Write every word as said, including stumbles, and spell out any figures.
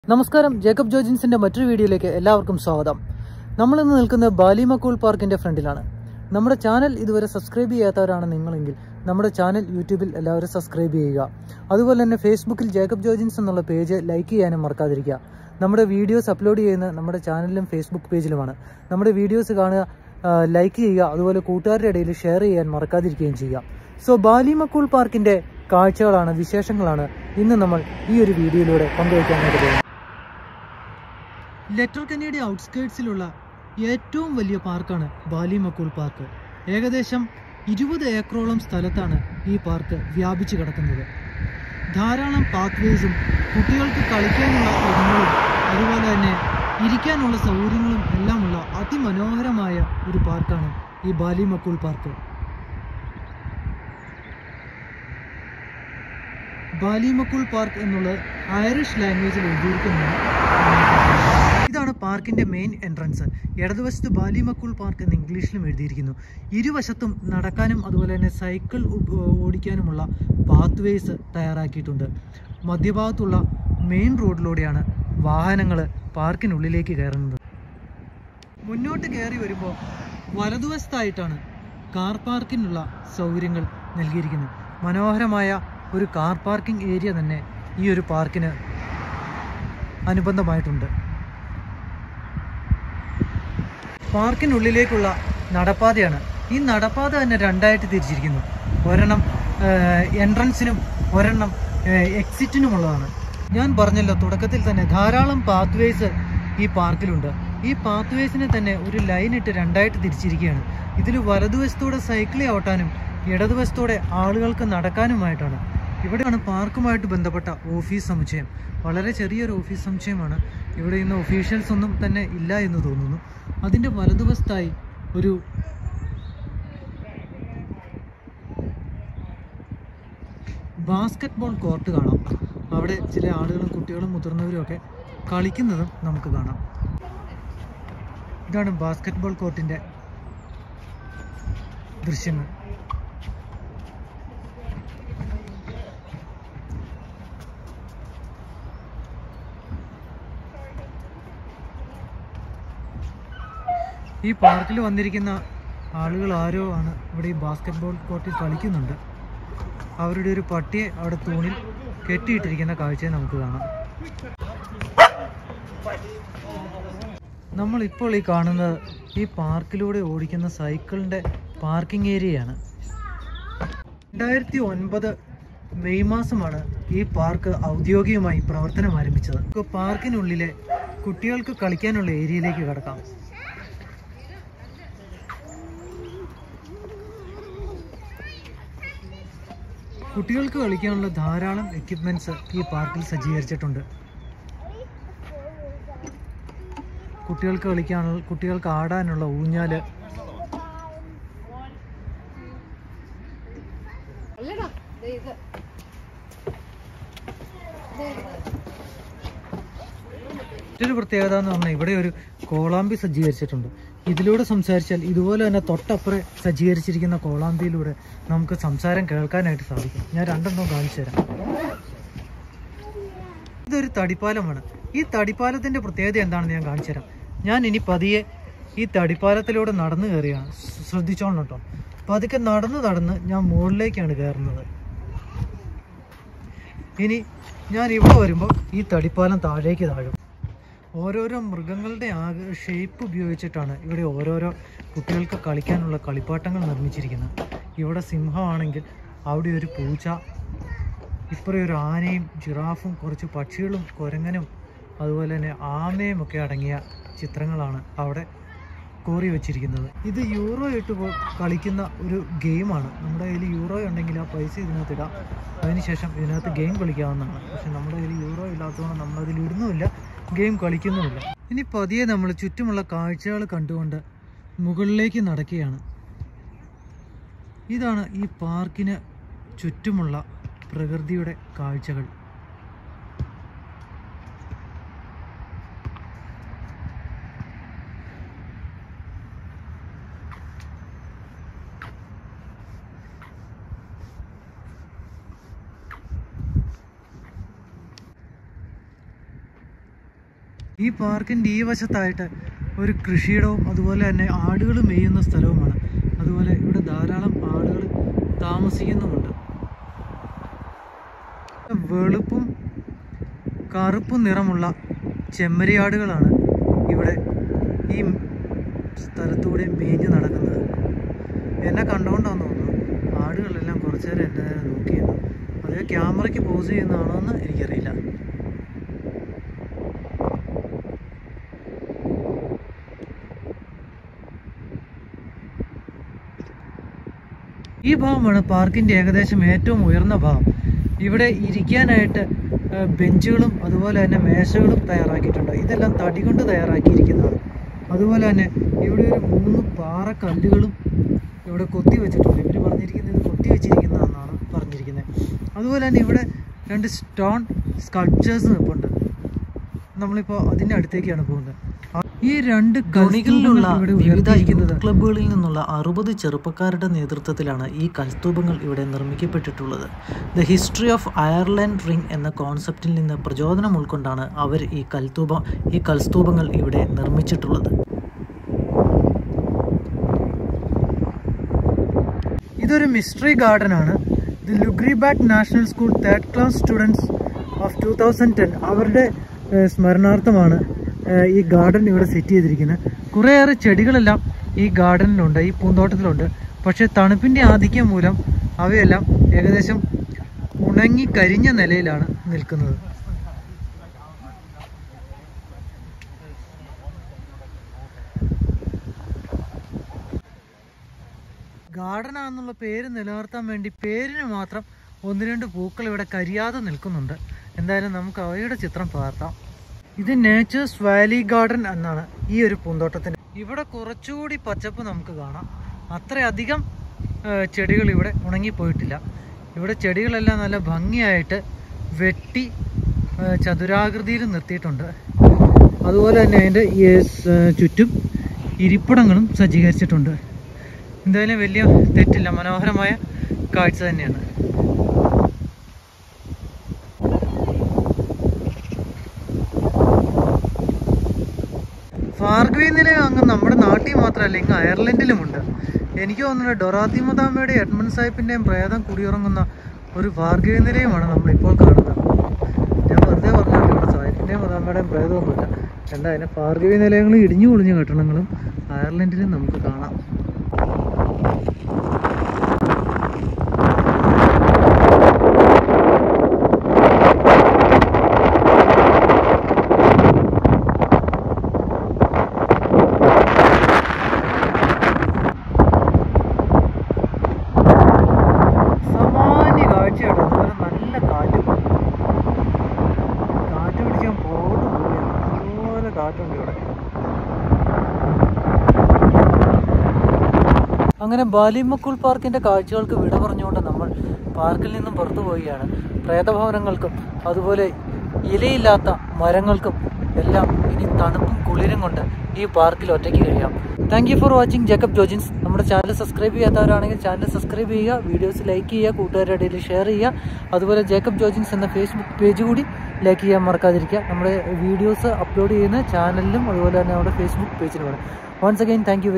നമസ്കാരം, ജേക്കബ് ജോർജിൻസിന്റെ മറ്റൊരു വീഡിയോയിലേക്ക് എല്ലാവർക്കും സ്വാഗതം. നമ്മൾ ഇന്ന് നിൽക്കുന്നത് ബാലിമക്കൂൾ പാർക്കിന്റെ ഫ്രണ്ടിലാണ്. നമ്മുടെ ചാനൽ ഇതുവരെ സബ്സ്ക്രൈബ് ചെയ്യാത്തവരാണ് നിങ്ങളെങ്കിൽ നമ്മുടെ ചാനൽ യൂട്യൂബിൽ എല്ലാവരും സബ്സ്ക്രൈബ് ചെയ്യുക. അതുപോലെ തന്നെ ഫേസ്ബുക്കിൽ ജേക്കബ് ജോർജിൻസ് എന്നുള്ള പേജ് ലൈക്ക് ചെയ്യാനും മറക്കാതിരിക്കുക. നമ്മുടെ വീഡിയോസ് അപ്ലോഡ് ചെയ്യുന്ന നമ്മുടെ ചാനലിലും ഫേസ്ബുക്ക് പേജിലുമാണ്. നമ്മുടെ വീഡിയോസ് കാണുക, ലൈക്ക് ചെയ്യുക, അതുപോലെ കൂട്ടുകാരുടെ ഇടയിൽ ഷെയർ ചെയ്യാൻ മറക്കാതിരിക്കുകയും ചെയ്യുക. സോ ബാലിമക്കൂൾ പാർക്കിന്റെ കാഴ്ചകളാണ്, വിശേഷങ്ങളാണ് ഇന്ന് നമ്മൾ ഈ ഒരു വീഡിയോയിലൂടെ പങ്കുവയ്ക്കാനായിട്ട് പോകുന്നത്. ലെറ്റർകനിയുടെ ഔട്ട്സ്കേർട്സിലുള്ള ഏറ്റവും വലിയ പാർക്കാണ് ബാലിമക്കൂൾ പാർക്ക്. ഏകദേശം ഇരുപത് ഏക്കറോളം സ്ഥലത്താണ് ഈ പാർക്ക് വ്യാപിച്ചു കിടക്കുന്നത്. ധാരാളം പാർക്ക് വേസും കുട്ടികൾക്ക് കളിക്കാനുള്ള ഇടങ്ങളും അതുപോലെ തന്നെ ഇരിക്കാനുള്ള സൗകര്യങ്ങളും എല്ലാമുള്ള അതിമനോഹരമായ ഒരു പാർക്കാണ് ഈ ബാലിമക്കൂൾ പാർക്ക്. ബാലിമക്കൂൾ പാർക്ക് എന്നുള്ളത് ഐറിഷ് ലാംഗ്വേജിൽ എഴുതിയിരിക്കുന്നതാണ്. ഇതാണ് പാർക്കിന്റെ മെയിൻ എൻട്രൻസ്. ഇടതുവശത്ത് ബാലിമക്കൂൾ പാർക്ക് എന്ന് ഇംഗ്ലീഷിലും എഴുതിയിരിക്കുന്നു. ഇരുവശത്തും നടക്കാനും അതുപോലെ തന്നെ സൈക്കിൾ ഓടിക്കാനുമുള്ള പാത്ത് വേസ് തയ്യാറാക്കിയിട്ടുണ്ട്. മധ്യഭാഗത്തുള്ള മെയിൻ റോഡിലൂടെയാണ് വാഹനങ്ങൾ പാർക്കിനുള്ളിലേക്ക് കയറുന്നത്. മുന്നോട്ട് കയറി വരുമ്പോൾ വലതുവശത്തായിട്ടാണ് കാർ പാർക്കിനുള്ള സൗകര്യങ്ങൾ നൽകിയിരിക്കുന്നത്. മനോഹരമായ ഒരു കാർ പാർക്കിംഗ് ഏരിയ തന്നെ ഈ ഒരു പാർക്കിന് അനുബന്ധമായിട്ടുണ്ട്. പാർക്കിനുള്ളിലേക്കുള്ള നടപ്പാതയാണ്. ഈ നടപ്പാത തന്നെ രണ്ടായിട്ട് തിരിച്ചിരിക്കുന്നു. ഒരെണ്ണം എൻട്രൻസിനും ഒരെണ്ണം എക്സിറ്റിനുമുള്ളതാണ്. ഞാൻ പറഞ്ഞല്ലോ തുടക്കത്തിൽ തന്നെ ധാരാളം പാത്ത് വേസ് ഈ പാർക്കിലുണ്ട്. ഈ പാത്ത് വേസിനെ തന്നെ ഒരു ലൈൻ ഇട്ട് രണ്ടായിട്ട് തിരിച്ചിരിക്കുകയാണ്. ഇതിൽ വലതുവശത്തൂടെ സൈക്കിൾ ഓട്ടാനും ഇടതുവശത്തോടെ ആളുകൾക്ക് നടക്കാനുമായിട്ടാണ്. ഇവിടെയാണ് പാർക്കുമായിട്ട് ബന്ധപ്പെട്ട ഓഫീസ് സമുച്ചയം. വളരെ ചെറിയൊരു ഓഫീസ് സമുച്ചയമാണ്. ഇവിടെ ഇന്ന് ഒഫീഷ്യൽസ് ഒന്നും തന്നെ ഇല്ല എന്ന് തോന്നുന്നു. അതിൻ്റെ വലതുവശത്തായി ഒരു ബാസ്കറ്റ് ബോൾ കോർട്ട് കാണാം. അവിടെ ചില ആളുകളും കുട്ടികളും മുതിർന്നവരും ഒക്കെ കളിക്കുന്നതും നമുക്ക് കാണാം. ഇതാണ് ബാസ്കറ്റ് ബോൾ കോർട്ടിൻ്റെ ദൃശ്യങ്ങൾ. ഈ പാർക്കിൽ വന്നിരിക്കുന്ന ആളുകൾ ആരോ ആണ് ഇവിടെ ഈ ബാസ്കറ്റ് ബോൾ കോർട്ടിൽ കളിക്കുന്നുണ്ട്. അവരുടെ ഒരു പട്ടിയെ അവിടെ തൂണിൽ കെട്ടിയിട്ടിരിക്കുന്ന കാഴ്ചയെ നമുക്ക് കാണാം. നമ്മളിപ്പോൾ ഈ കാണുന്നത് ഈ പാർക്കിലൂടെ ഓടിക്കുന്ന സൈക്കിളിൻ്റെ പാർക്കിംഗ് ഏരിയയാണ്. രണ്ടായിരത്തി ഒൻപത് മെയ് മാസമാണ് ഈ പാർക്ക് ഔദ്യോഗികമായി പ്രവർത്തനം ആരംഭിച്ചത്. പാർക്കിനുള്ളിലെ കുട്ടികൾക്ക് കളിക്കാനുള്ള ഏരിയയിലേക്ക് കടക്കാം. കുട്ടികൾക്ക് കളിക്കാനുള്ള ധാരാളം എക്യുപ്മെന്റ്സ് ഈ പാർക്കിൽ സജ്ജീകരിച്ചിട്ടുണ്ട്. കുട്ടികൾക്ക് കളിക്കാനുള്ള കുട്ടികൾക്ക് ആടാനുള്ള ഊഞ്ഞാല്, മറ്റൊരു പ്രത്യേകത എന്ന് പറഞ്ഞാൽ ഇവിടെ ഒരു കോളാമ്പി സജ്ജീകരിച്ചിട്ടുണ്ട്. ഇതിലൂടെ സംസാരിച്ചാൽ ഇതുപോലെ തന്നെ തൊട്ടപ്പുറം സജ്ജീകരിച്ചിരിക്കുന്ന കോളാമ്പിയിലൂടെ നമുക്ക് സംസാരം കേൾക്കാനായിട്ട് സാധിക്കും. ഞാൻ രണ്ടെണ്ണം കാണിച്ചു തരാം. ഇതൊരു തടിപ്പാലമാണ്. ഈ തടിപ്പാലത്തിന്റെ പ്രത്യേകത എന്താണെന്ന് ഞാൻ കാണിച്ചു തരാം. ഞാൻ ഇനി പതിയെ ഈ തടിപ്പാലത്തിലൂടെ നടന്നു കയറിയാണ്. ശ്രദ്ധിച്ചോളണം കേട്ടോ. പതുക്കെ നടന്ന് നടന്ന് ഞാൻ മുകളിലേക്കാണ് കയറുന്നത്. ഇനി ഞാൻ ഇവിടെ വരുമ്പോൾ ഈ തടിപ്പാലം താഴേക്ക് താഴും. ഓരോരോ മൃഗങ്ങളുടെ ആകെ ഷേപ്പ് ഉപയോഗിച്ചിട്ടാണ് ഇവിടെ ഓരോരോ കുട്ടികൾക്ക് കളിക്കാനുള്ള കളിപ്പാട്ടങ്ങൾ നിർമ്മിച്ചിരിക്കുന്നത്. ഇവിടെ സിംഹമാണെങ്കിൽ അവിടെ ഒരു പൂച്ച, ഇപ്പുറം ഒരു ആനയും ജിറാഫും കുറച്ച് പക്ഷികളും കുരങ്ങനും അതുപോലെ തന്നെ ആമയും ഒക്കെ അടങ്ങിയ ചിത്രങ്ങളാണ് അവിടെ കോറി വെച്ചിരിക്കുന്നത്. ഇത് യൂറോ ഇട്ട് കളിക്കുന്ന ഒരു ഗെയിമാണ്. നമ്മുടെ കയ്യിൽ യൂറോ ഉണ്ടെങ്കിൽ ആ പൈസ ഇതിനകത്ത് ഇടാം. അതിനുശേഷം ഇതിനകത്ത് ഗെയിം കളിക്കാവുന്നതാണ്. പക്ഷെ നമ്മുടെ കയ്യിൽ യൂറോ ഇല്ലാത്തതുകൊണ്ട് നമ്മളതിൽ ഇടുന്നുമില്ല, ഗെയിം കളിക്കുന്നുമില്ല. ഇനി പതിയെ നമ്മൾ ചുറ്റുമുള്ള കാഴ്ചകൾ കണ്ടുകൊണ്ട് മുകളിലേക്ക് നടക്കുകയാണ്. ഇതാണ് ഈ പാർക്കിന് ചുറ്റുമുള്ള പ്രകൃതിയുടെ കാഴ്ചകൾ. ഈ പാർക്കിൻ്റെ ഈ വശത്തായിട്ട് ഒരു കൃഷിയിടവും അതുപോലെ തന്നെ ആടുകൾ മേയുന്ന സ്ഥലവുമാണ്. അതുപോലെ ഇവിടെ ധാരാളം ആടുകൾ താമസിക്കുന്നുമുണ്ട്. വെളുപ്പും കറുപ്പും നിറമുള്ള ചെമ്മരിയാടുകളാണ് ഇവിടെ ഈ സ്ഥലത്തൂടെ മേഞ്ഞ് നടക്കുന്നത്. എന്നെ കണ്ടുകൊണ്ടാന്ന് തോന്നുന്നു ആടുകളെല്ലാം കുറച്ചു നേരം എൻ്റെ നേരെ നോക്കിയത്. അത് ക്യാമറയ്ക്ക് പോസ് ചെയ്യുന്നതാണോ എന്ന് എനിക്കറിയില്ല. ഈ ഭാഗമാണ് പാർക്കിൻ്റെ ഏകദേശം ഏറ്റവും ഉയർന്ന ഭാഗം. ഇവിടെ ഇരിക്കാനായിട്ട് ബെഞ്ചുകളും അതുപോലെ തന്നെ മേശകളും തയ്യാറാക്കിയിട്ടുണ്ട്. ഇതെല്ലാം തടി കൊണ്ട് തയ്യാറാക്കിയിരിക്കുന്നതാണ്. അതുപോലെ തന്നെ ഇവിടെ ഒരു മൂന്ന് പാറക്കല്ലുകളും ഇവിടെ കൊത്തി വെച്ചിട്ടുണ്ട്. ഇവർ പറഞ്ഞിരിക്കുന്നത് ഇത് കൊത്തി വെച്ചിരിക്കുന്നതെന്നാണ് പറഞ്ഞിരിക്കുന്നത്. അതുപോലെ തന്നെ ഇവിടെ രണ്ട് സ്റ്റോൺ സ്കൾപ്ചേഴ്സ് നിൽപ്പുണ്ട്. നമ്മളിപ്പോൾ അതിൻ്റെ അടുത്തേക്കാണ് പോകുന്നത്. ഈ രണ്ട് കളികളിലുള്ള വിവിധ യൂത്ത് ക്ലബ്ബുകളിൽ നിന്നുള്ള അറുപത് ചെറുപ്പക്കാരുടെ നേതൃത്വത്തിലാണ് ഈ കൽസ്തൂപങ്ങൾ ഇവിടെ നിർമ്മിക്കപ്പെട്ടിട്ടുള്ളത്. The history of Ireland ring എന്ന കോൺസെപ്റ്റിൽ നിന്ന് പ്രചോദനം ഉൾക്കൊണ്ടാണ് അവർ ഈ കൽസ്തൂപ ഈ കൽസ്തൂപങ്ങൾ ഇവിടെ നിർമ്മിച്ചിട്ടുള്ളത്. ഇതൊരു മിസ്റ്ററി ഗാർഡൻ ആണ്. ദി ലുഗ്രിബാക്ക് national school third class students of two thousand ten അവരുടെ സ്മരണാർത്ഥമാണ് ഈ ഗാർഡൻ ഇവിടെ സെറ്റ് ചെയ്തിരിക്കുന്നത്. കുറേയേറെ ചെടികളെല്ലാം ഈ ഗാർഡനിലുണ്ട്, ഈ പൂന്തോട്ടത്തിലുണ്ട്. പക്ഷേ തണുപ്പിൻ്റെ ആധിക്യം മൂലം അവയെല്ലാം ഏകദേശം ഉണങ്ങി കരിഞ്ഞ നിലയിലാണ് നിൽക്കുന്നത്. ഗാർഡനാണെന്നുള്ള പേര് നിലനിർത്താൻ വേണ്ടി പേരിന് മാത്രം ഒന്ന് രണ്ട് പൂക്കൾ ഇവിടെ കരിയാതെ നിൽക്കുന്നുണ്ട്. എന്തായാലും നമുക്ക് അവയുടെ ചിത്രം പകർത്താം. ഇത് നേച്ചേഴ്സ് വാലി ഗാർഡൻ എന്നാണ് ഈ ഒരു പൂന്തോട്ടത്തിന്. ഇവിടെ കുറച്ചുകൂടി പച്ചപ്പ് നമുക്ക് കാണാം. അത്രയധികം ചെടികൾ ഇവിടെ ഉണങ്ങിപ്പോയിട്ടില്ല. ഇവിടെ ചെടികളെല്ലാം നല്ല ഭംഗിയായിട്ട് വെട്ടി ചതുരാകൃതിയിൽ നിർത്തിയിട്ടുണ്ട്. അതുപോലെ തന്നെ അതിൻ്റെ ചുറ്റും ഇരിപ്പിടങ്ങളും സജ്ജീകരിച്ചിട്ടുണ്ട്. എന്തായാലും വലിയ തെറ്റില്ല, മനോഹരമായ കാഴ്ച തന്നെയാണ്. ഭാർഗവി നിലയം അങ്ങ് നമ്മുടെ നാട്ടിൽ മാത്രമല്ല, ഇങ്ങ് അയർലൻഡിലുമുണ്ട്. എനിക്ക് തോന്നുന്നത് ഡൊറാത്തി മുതാമ്മയുടെ എഡ്മണ്ട് സാഹിബിൻ്റെയും പ്രേതം കുടിയിറങ്ങുന്ന ഒരു ഭാർഗവി നിലയമാണ് നമ്മളിപ്പോൾ കാണുന്നത്. ഞാൻ വെറുതെ പറഞ്ഞാൽ ഇവിടെ സാഹിബിൻ്റെയും മുതാമ്മയുടെയും പ്രേതമൊന്നുമില്ല. എന്തായാലും ഭാർഗവി നിലയങ്ങളും ഇടിഞ്ഞു പൊളിഞ്ഞ കെട്ടിടങ്ങളും അയർലൻഡിലും നമുക്ക് കാണാം. അങ്ങനെ ബാലിമക്കുൾ പാർക്കിൻ്റെ കാഴ്ചകൾക്ക് വിട പറഞ്ഞുകൊണ്ട് നമ്മൾ പാർക്കിൽ നിന്നും പുറത്തു പോവുകയാണ്. പ്രേതഭവനങ്ങൾക്കും അതുപോലെ ഇലയില്ലാത്ത മരങ്ങൾക്കും എല്ലാം ഇനി തണുപ്പും കുളിരും കൊണ്ട് ഈ പാർക്കിൽ ഒറ്റയ്ക്ക് കഴിയാം. Thank you for watching Jacob Jojins. നമ്മുടെ ചാനൽ സബ്സ്ക്രൈബ് ചെയ്യാത്തവരാണെങ്കിൽ ചാനൽ സബ്സ്ക്രൈബ് ചെയ്യുക, വീഡിയോസ് ലൈക്ക് ചെയ്യുക, കൂട്ടുകാരുടെ ഇടയിൽ ഷെയർ ചെയ്യുക. അതുപോലെ ജേക്കബ് ജോജിൻസ് എന്ന ഫേസ്ബുക്ക് പേജ് കൂടി ലൈക്ക് ചെയ്യാൻ മറക്കാതിരിക്കുക. നമ്മുടെ വീഡിയോസ് അപ്ലോഡ് ചെയ്യുന്ന ചാനലിലും അതുപോലെ തന്നെ നമ്മുടെ ഫേസ്ബുക്ക് പേജിലുമാണ്. Once again thank U.